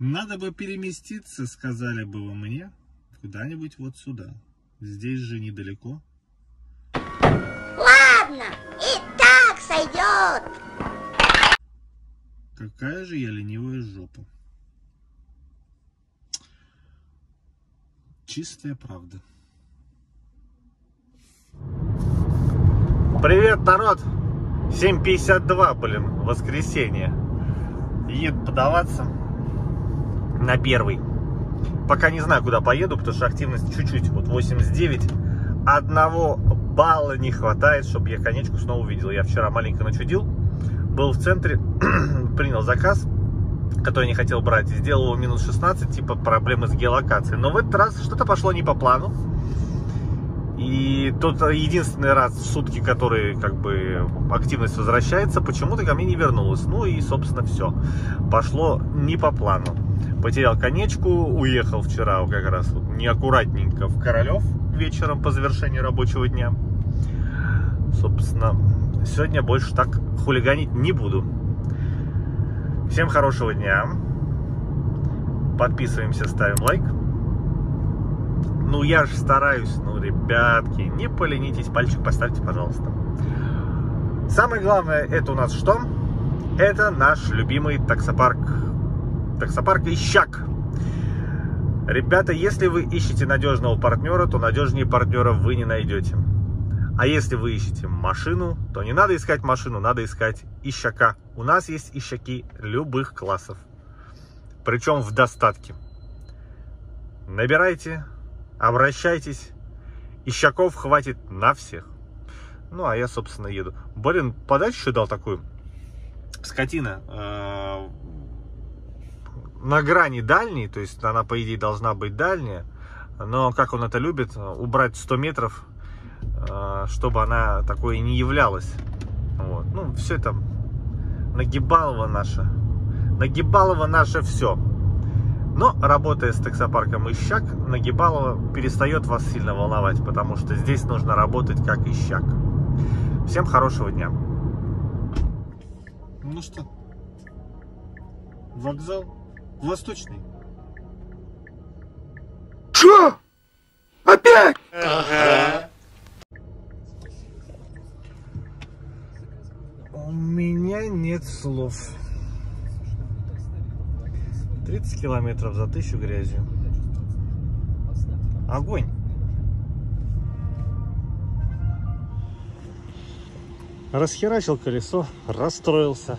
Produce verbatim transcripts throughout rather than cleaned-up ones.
Надо бы переместиться, сказали бы вы мне, куда-нибудь вот сюда. Здесь же недалеко. Ладно, и так сойдет. Какая же я ленивая жопа. Чистая правда. Привет, народ! семь пятьдесят два, блин, воскресенье. Еду подаваться на первый. Пока не знаю, куда поеду, потому что активность чуть-чуть, вот восемьдесят девять. Одного балла не хватает, чтобы я конечку снова увидел. Я вчера маленько начудил, был в центре, принял заказ, который не хотел брать, и сделал его минус шестнадцать, типа проблемы с геолокацией. Но в этот раз что-то пошло не по плану. И тот единственный раз в сутки, который как бы активность возвращается, почему-то ко мне не вернулась. Ну и, собственно, все. Пошло не по плану. Потерял конечку, уехал вчера как раз вот неаккуратненько в Королев вечером по завершении рабочего дня. Собственно, сегодня больше так хулиганить не буду. Всем хорошего дня. Подписываемся, ставим лайк. Ну, я же стараюсь, ну, ребятки, не поленитесь, пальчик поставьте, пожалуйста. Самое главное, это у нас что? Это наш любимый таксопарк. Таксопарк Ищак. Ребята, если вы ищете надежного партнера, то надежнее партнера вы не найдете. А если вы ищете машину, то не надо искать машину, надо искать Ищака. У нас есть Ищаки любых классов. Причем в достатке. Набирайте. Обращайтесь, Ищаков хватит на всех. Ну, а я, собственно, еду. Блин, подачу еще дал такую. Скотина. Э -э на грани дальней, то есть она, по идее, должна быть дальняя. Но, как он это любит, убрать сто метров, э чтобы она такой не являлась. Вот. Ну, все это нагибалово наше. Нагибалово наше все. Но, работая с таксопарком Ищак, нагибалово перестает вас сильно волновать, потому что здесь нужно работать как Ищак. Всем хорошего дня. Ну что, вокзал Восточный. Что? Опять? Ага. У меня нет слов. тридцать километров за тысячу грязью. Огонь. Расхерачил колесо, расстроился.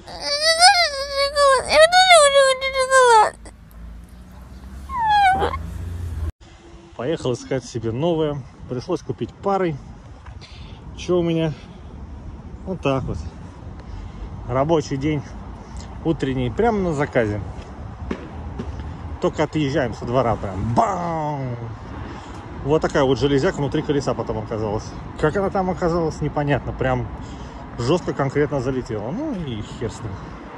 Поехал искать себе новое. Пришлось купить парой. Что у меня? Вот так вот. Рабочий день. Утренний. Прямо на заказе. Только отъезжаем со двора, прям бам! Вот такая вот железяка внутри колеса потом оказалась. Как она там оказалась, непонятно. Прям жестко конкретно залетела. Ну и хер с ним.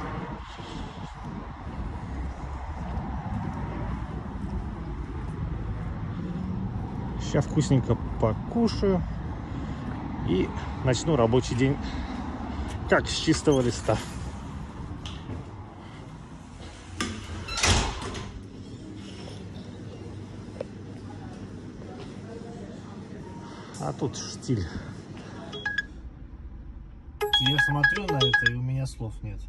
Сейчас вкусненько покушаю и начну рабочий день как с чистого листа. А тут штиль. Я смотрю на это, и у меня слов нет.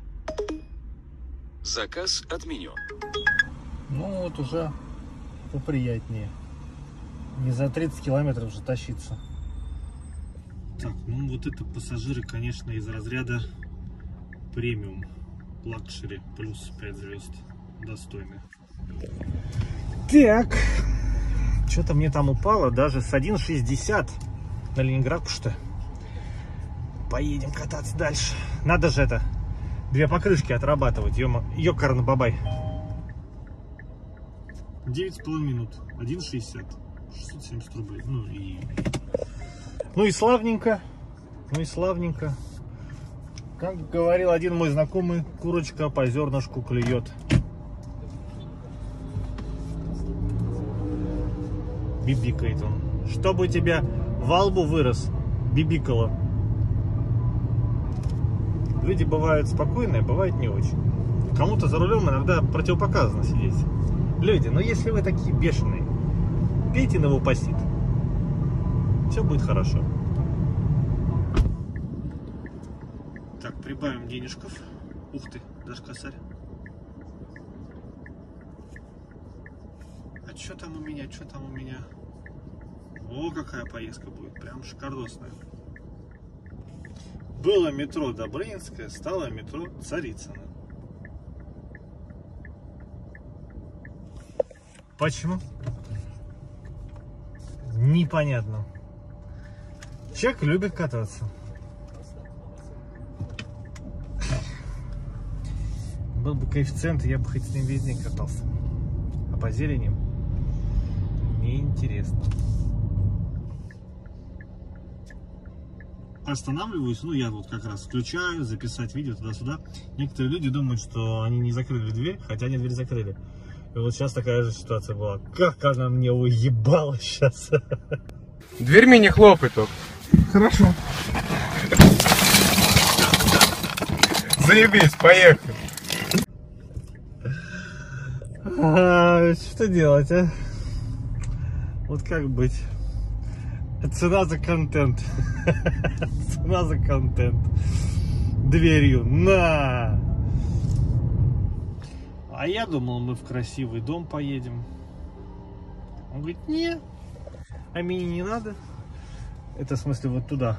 Заказ отменен. Ну вот уже поприятнее. Не за тридцать километров же тащиться. Так, ну вот это пассажиры, конечно, из разряда премиум. Лакшери плюс пять звезд. Достойны. Так. Что-то мне там упало даже с один шестьдесят на Ленинградку, что. Поедем кататься дальше. Надо же это, две покрышки отрабатывать. Ёкарный бабай. девять с половиной минут. один шестьдесят. шестьсот семьдесят рублей. Ну и... Ну и славненько. Ну и славненько. Как говорил один мой знакомый, курочка по зернышку клюет. Бибикает он. Чтобы у тебя во лбу вырос, бибикало. Люди бывают спокойные, бывают не очень. Кому-то за рулем иногда противопоказано сидеть. Люди, но если вы такие бешеные, пейте новопосит. Все будет хорошо. Так, прибавим денежков. Ух ты, даже косарь. А что там у меня, что там у меня? О, какая поездка будет, прям шикардосная. Было метро Добрынинское, стало метро Царицыно. Почему? Непонятно. Человек любит кататься. Был бы коэффициент, я бы хоть с ним весь день катался. А по зелени неинтересно. Останавливаюсь, ну я вот как раз включаю, записать видео туда-сюда. Некоторые люди думают, что они не закрыли дверь, хотя они дверь закрыли. И вот сейчас такая же ситуация была. Как она мне уебала сейчас. Дверь мне не хлопай только. Хорошо. Заебись, поехали. А, что делать, а? Вот как быть? Цена за контент. Цена за контент. Дверью. На! А я думал, мы в красивый дом поедем. Он говорит, не, а мне не надо. Это в смысле вот туда.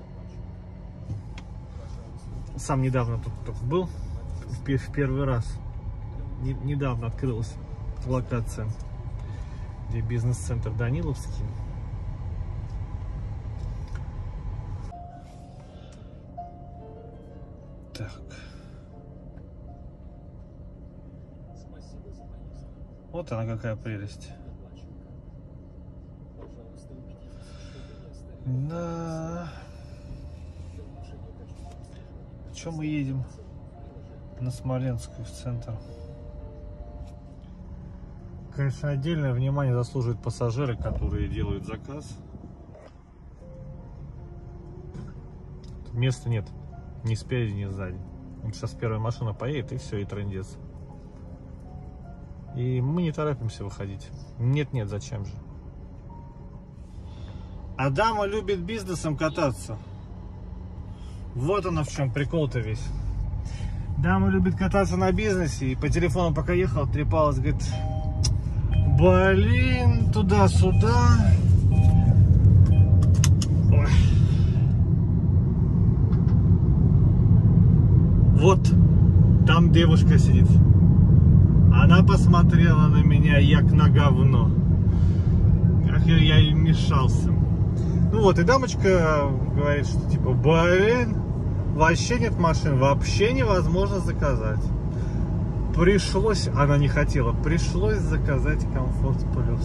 Сам недавно тут, тут был. В первый раз. Не, недавно открылась локация, где бизнес-центр Даниловский. Так. Вот она какая прелесть. Да. В чем мы едем? На Смоленскую, в центр. Конечно, отдельное внимание заслуживают пассажиры, которые делают заказ. Тут места нет. Ни спереди, ни сзади. Вот сейчас первая машина поедет, и все, и трындец. И мы не торопимся выходить. Нет-нет, зачем же? А дама любит бизнесом кататься. Вот она в чем прикол-то весь. Дама любит кататься на бизнесе. И по телефону пока ехал, трепалась, говорит, блин, туда-сюда. Ой. Вот там девушка сидит. Она посмотрела на меня, як на говно. Как я ей мешался. Ну вот, и дамочка говорит, что типа, блин, вообще нет машин, вообще невозможно заказать. Пришлось, она не хотела, пришлось заказать Комфорт Плюс.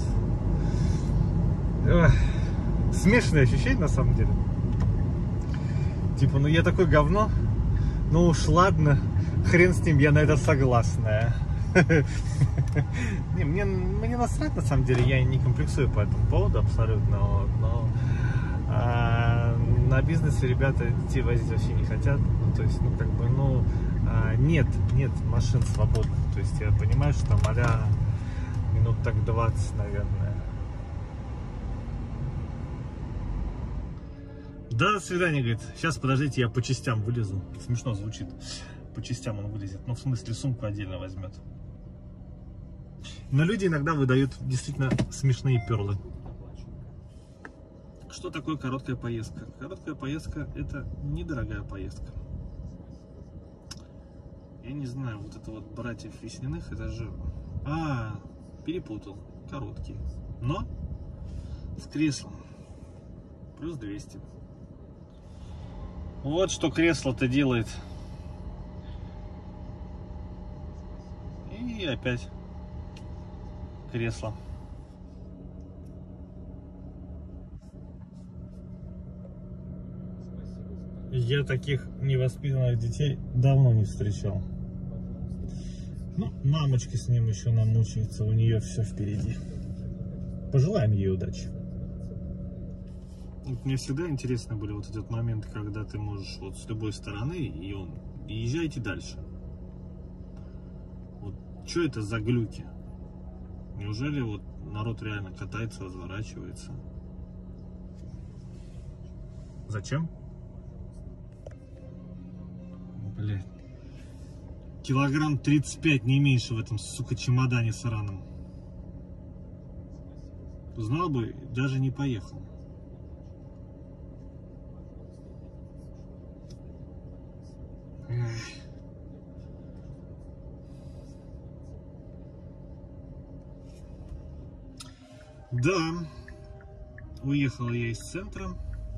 Эх, смешное ощущение на самом деле. Типа, ну я такой говно, ну уж ладно, хрен с ним, я на это согласная. Не, мне, мне насрать на самом деле, я не комплексую по этому поводу абсолютно, вот, но а, на бизнесе ребята детей возить вообще не хотят, ну, то есть, ну как бы, ну а, нет, нет машин свободных, то есть я понимаю, что там а-ля минут так двадцать, наверное. Да, до свидания, говорит, сейчас подождите, я по частям вылезу, смешно звучит, по частям он вылезет, ну в смысле сумку отдельно возьмет. Но люди иногда выдают действительно смешные перлы. Что такое короткая поездка? Короткая поездка — это недорогая поездка. Я не знаю, вот это вот братьев Весняных, это же... А, перепутал. Короткие. Но с креслом. Плюс двести. Вот что кресло-то делает. И опять кресло. Я таких невоспитанных детей давно не встречал. Ну, мамочка с ним еще намучается, у нее все впереди. Пожелаем ей удачи. Мне всегда интересны были вот эти вот моменты, когда ты можешь вот с любой стороны, и он, и езжайте дальше. Что это за глюки? Неужели вот народ реально катается, разворачивается? Зачем? Блядь. Килограмм тридцать пять, не меньше в этом, сука, чемодане сраном. Знал бы, даже не поехал. Эх. Да, уехал я из центра.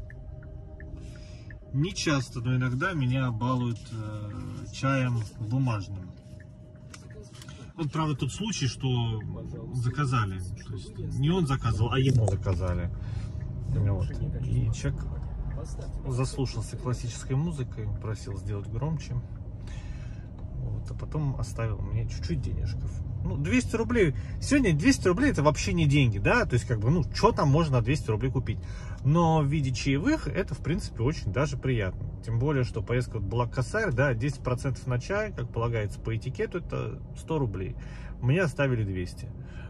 Не часто, но иногда меня балуют э, чаем бумажным. Вот, правда, тот случай, что заказали. То есть не он заказывал, а ему заказали. Вот. И человек заслушался классической музыкой, просил сделать громче. Вот. А потом оставил мне чуть-чуть денежков. Ну, двести рублей. Сегодня двести рублей это вообще не деньги, да? То есть, как бы, ну, что там можно на двести рублей купить? Но в виде чаевых это, в принципе, очень даже приятно. Тем более, что поездка была косарь, да, десять процентов на чай, как полагается по этикету, это сто рублей. Мне оставили двести.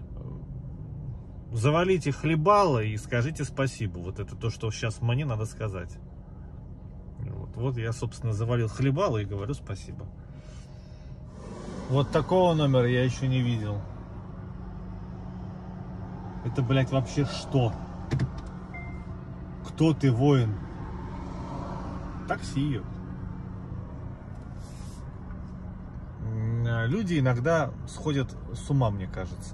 Завалите хлебало и скажите спасибо. Вот это то, что сейчас мне надо сказать. Вот, вот я, собственно, завалил хлебало и говорю спасибо. Вот такого номера я еще не видел. Это, блядь, вообще что? Кто ты, воин? Такси. Люди иногда сходят с ума, мне кажется.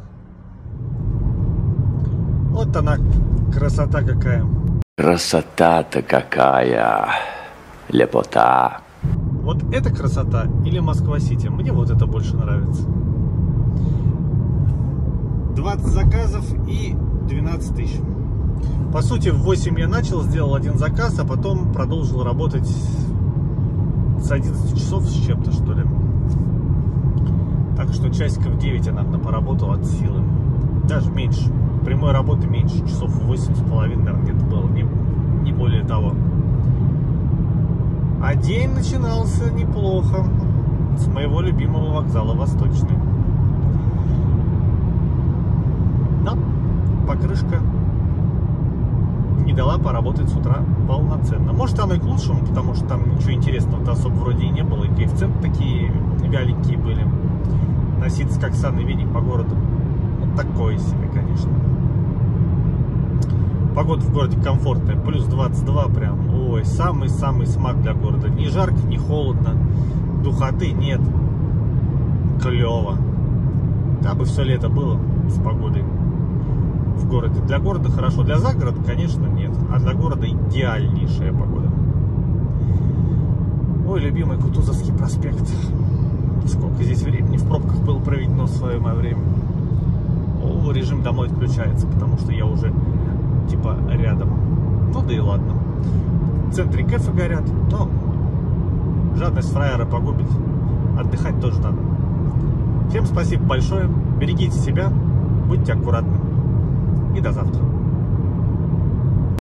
Вот она, красота какая. Красота-то какая. Лепота. Вот это красота или Москва-Сити? Мне вот это больше нравится. двадцать заказов и двенадцать тысяч. По сути, в восемь я начал, сделал один заказ, а потом продолжил работать с одиннадцати часов с чем-то, что ли. Так что часиков девять я, наверное, поработал от силы. Даже меньше. Прямой работы меньше. Часов восемь с половиной, наверное, где-то было. Не, не более того. А день начинался неплохо. С моего любимого вокзала Восточный. Но покрышка не дала поработать с утра полноценно. Может, оно и к лучшему, потому что там ничего интересного-то особо вроде и не было. И коэффициенты такие вяленькие были. Носиться как санный веник по городу. Вот такое себе, конечно. Погода в городе комфортная. Плюс двадцать два прям. Ой, самый-самый смак для города. Не жарко, не холодно. Духоты нет. Клево. Да бы все лето было с погодой в городе. Для города хорошо. Для загорода, конечно, нет. А для города идеальнейшая погода. Ой, любимый Кутузовский проспект. Сколько здесь времени в пробках было проведено в свое время. О, режим домой отключается, потому что я уже типа рядом. Ну да и ладно. В центре кафе горят, но жадность фраера погубит. Отдыхать тоже надо. Всем спасибо большое. Берегите себя, будьте аккуратны. И до завтра.